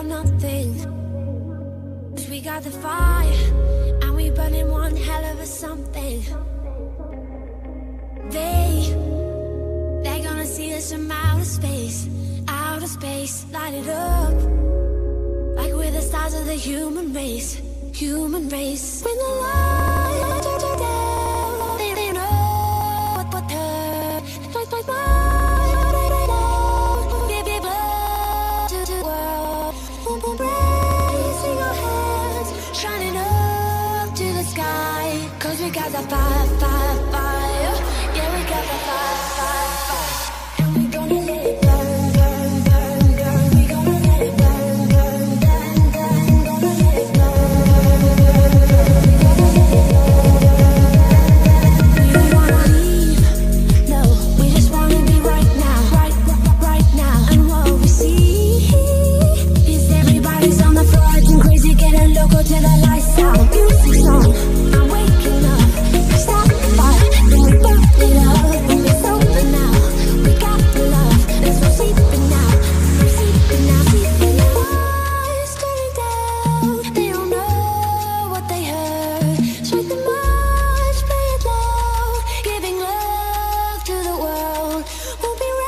nothing. 'Cause we got the fire, and we burning one hell of a something. They're gonna see us from outer space, light it up. Like we're the stars of the human race. When the light turns down, they know what hurt. Like give blood to the world. Boom, boom, raising our hands, shining up to the sky. 'Cause we got that fire. Yeah, we got that fire. And we gonna let it burn. We gonna let it burn. Gonna let it burn. We don't wanna leave. No, we just wanna be right now. Right now. And what we see is everybody's on the floor acting crazy, getting loco till the lights out. Music's on. I'm waking up. Stop the fire, then we burn it up. When it's over now, we got the love. There's no sleeping now. Sleeping now. Lights turning down. They don't know what they heard. Strike the march, play it low. Giving love to the world. We'll be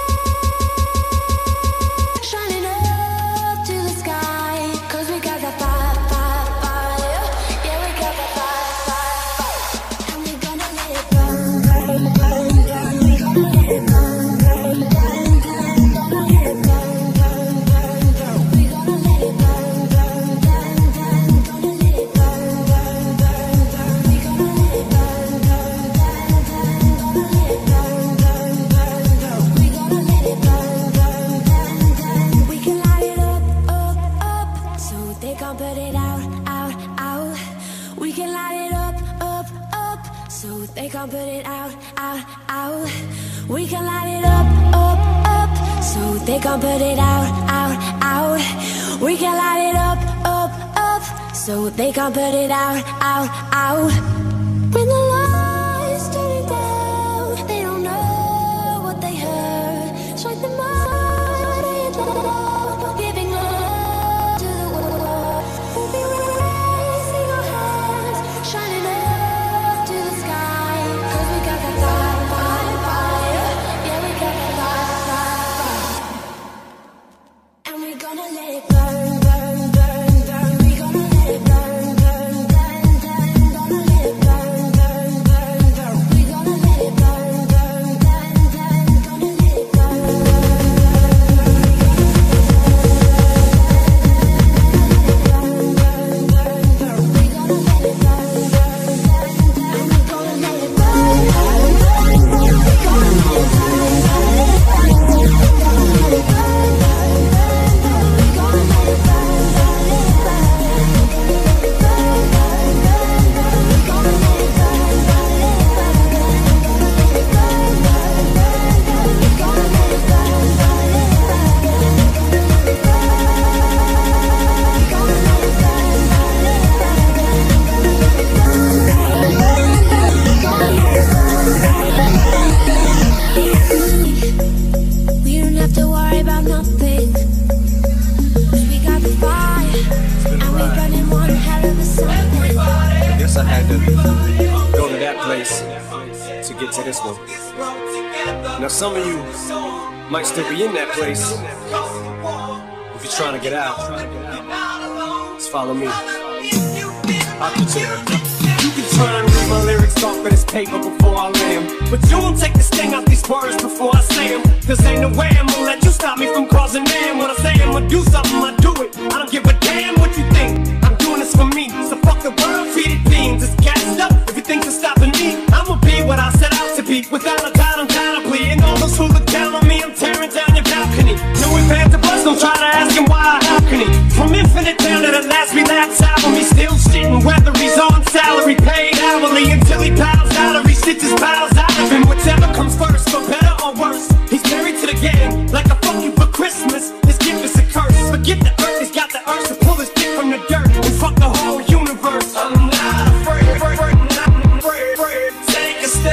red, shining up to the sky. 'Cause we got that fire. Yeah, we got that fire. And we gonna let it burn. We gonna let it burn. Gonna let it burn. We gonna let it burn. Gonna let it burn. We gonna let it burn. Gonna let it burn. We gonna let it burn. We can light it up, so they can't put it out. We can light it up, so they can't put it out. We can light it up, so they can't put it out. We can light it up, so they can't put it out. When the lights turning down, they don't know what they heard. Strike the march, giving love to the world. We'll be raising our hands, shining up to the sky. 'Cause we got that fire. Yeah, we got that fire. And we gonna let it burn. We gonna let it burn. Gonna let it burn. We gonna let it burn. Gonna let it burn. We gonna let it burn. And we gonna let it burn. We gonna let it burn. We don't have to worry about nothing. 'Cause we got the fire, and we burning one hell of a something. I guess I had to go to that place to get to this one. Now some of you might still be in that place. If you're trying to get out, just follow me. I'll get you there. You can try and read my lyrics off of this paper before I lay 'em, but you won't take the sting out these words before I say 'em. 'Cause ain't no way I'm gonna let you stop me from causing man. When I say I'm gonna do something, I do it. I don't give a damn what you think. I'm doing this for me, so fuck the world, feed it beans. It's gassed up, if you think you're stopping me, I'ma be what I set out to be. Without a doubt, undoubtedly. And all those who look down on me, I'm tearing down your balcony. No ifs, ands, or buts, don't try to ask him why, how can he? From infinite down to the last relapse album, he's still shitting whether he's on salary, paid hourly, until he piles out or he shits his piles out of him. Whichever comes first, for better or worse, he's married to the game, like a fuck you for Christmas. His gift is a curse. Forget the earth, he's got the urge to pull his dick from the dirt and fuck the whole universe. I'm not afraid. Take a step.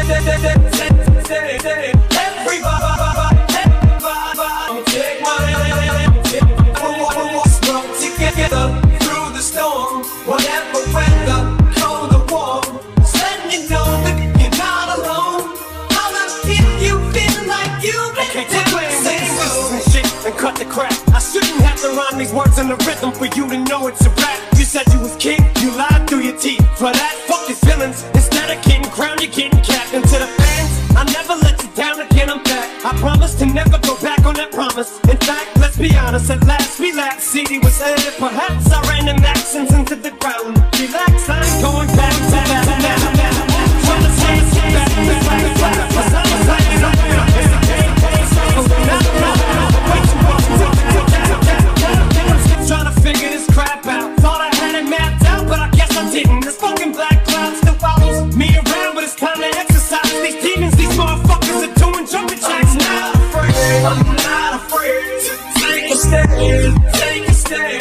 Everybody, take my hand. Smoke together. together through the storm. Whatever weather, cold or warm, just letting you know that you're not alone. Holla if you feel like you've been down the same road. And shit and cut the crap. I shouldn't have to rhyme these words in the rhythm for you to know it's a rap. You said you was king, you lied through your teeth. For that, fuck your feelings. Instead of getting crowned, you're getting capped. And to the fans, I never let you down again, I'm back. I promise to never go back on that promise. In fact, let's be honest, at last we laughed. CD was aired, perhaps I ran them accents into the ground. Relax, I ain't going back to that. Trying to say it's back, trying to figure this crap out. Thought I had it mapped out, but I guess I didn't. This fucking black cloud still follows me around, but it's time to exercise these demons. These motherfuckers are doing jumping jacks now. I'm not afraid to take a stand, take a stand.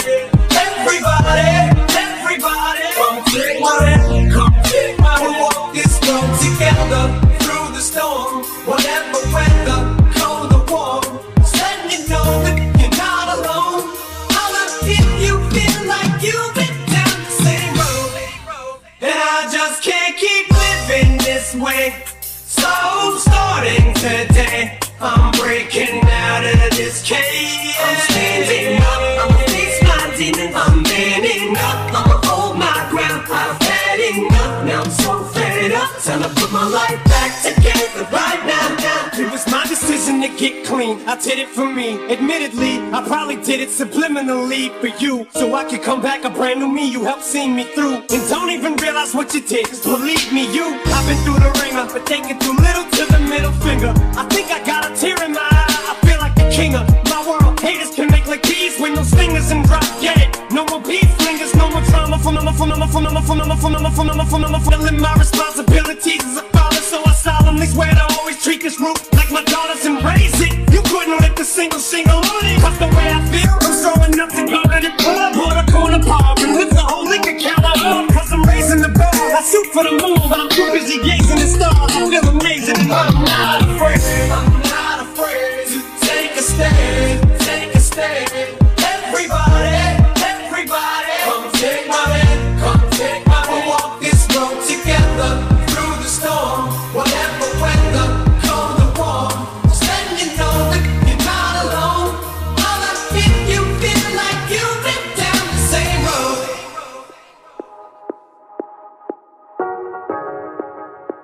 Everybody, come take my hand, come take my hand. We'll walk this road together through the storm. Whatever weather, cold or warm, just letting you know that you're not alone. Holla if you feel like you've been down the same road. And I just can't keep living this way. So starting today, I'm breaking out of this cage. I'm standing up, I'ma face my demons. I'm manning up, I'ma hold my ground. I've had enough, now I'm so fed up. Time to put my life back together right now. It was my decision to get clean, I did it for me. Admittedly, I probably did it subliminally for you, so I could come back a brand new me. You helped see me through, and don't even realize what you did, 'cause believe me, I've been through the ringer, but taking too little to the middle finger. I think I got a tear in my eye, I feel like the king of my world. Haters can make like these with no stingers and drop dead. No more beef flingers, no more trauma from fulfilling my responsibilities as a father. So I solemnly swear to always treat this roof like my daughters and raise it. You couldn't lift a single shingle on it, 'cause the way I feel, I'm strong enough to go to the club or the corner pub and lift the whole liquor counter up, 'cause I'm raising the bar. I shoot for the moon, but I'm too busy gazing at stars. I feel amazing and I'm not afraid. I'm not afraid to take a stand, take a stand. Everybody, come take my hand, come take my hand. We'll walk this road together through the storm. Whatever weather, cold or warm, just letting you know that you're not alone. Holla if you feel like you've been down the same road.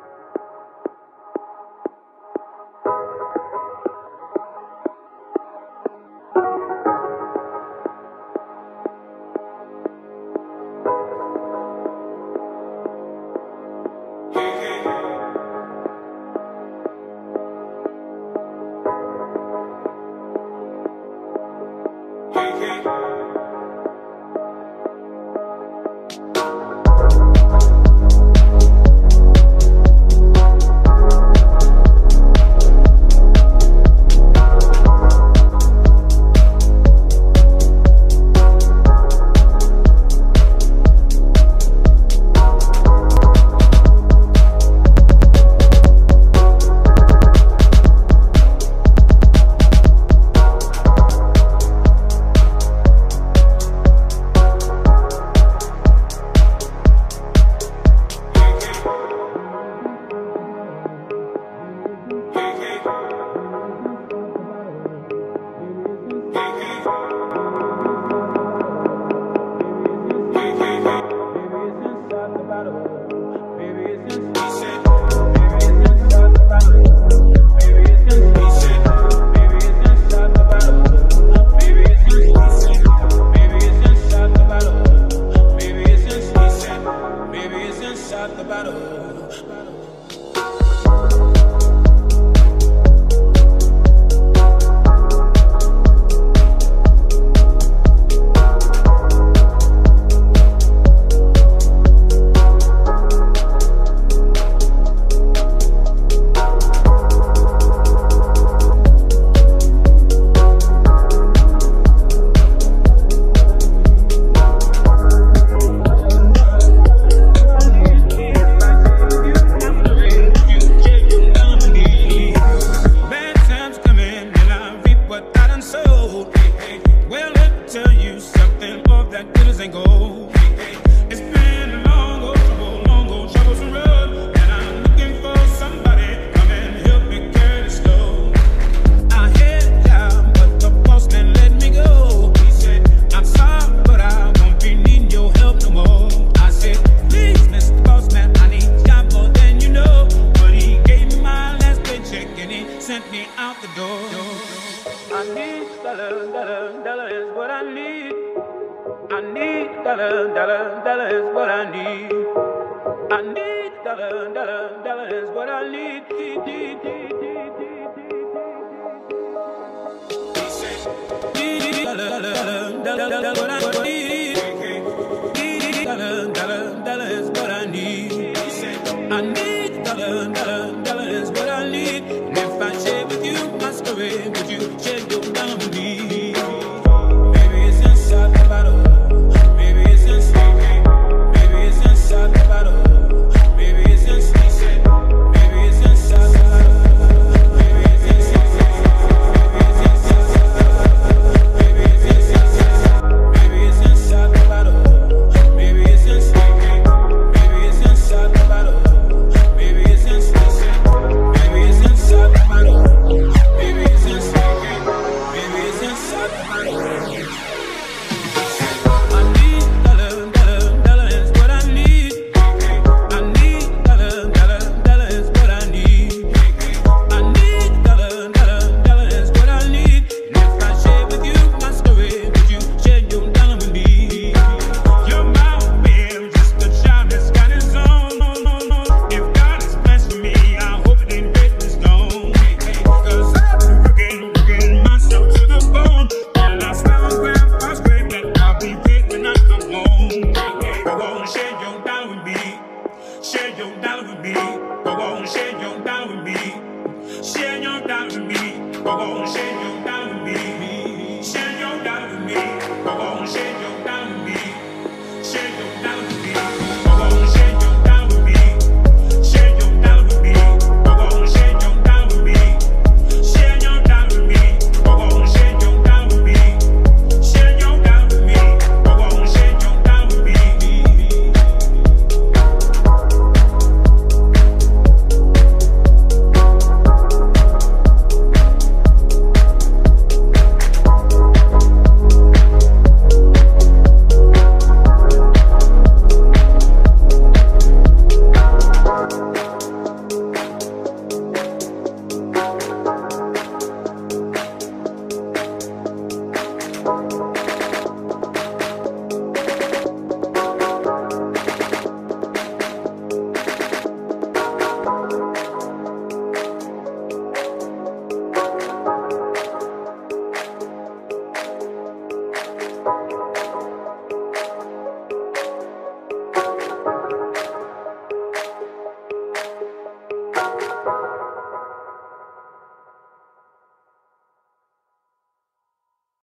dollar is what I need. I need dollar is what I need. Dollar what I need.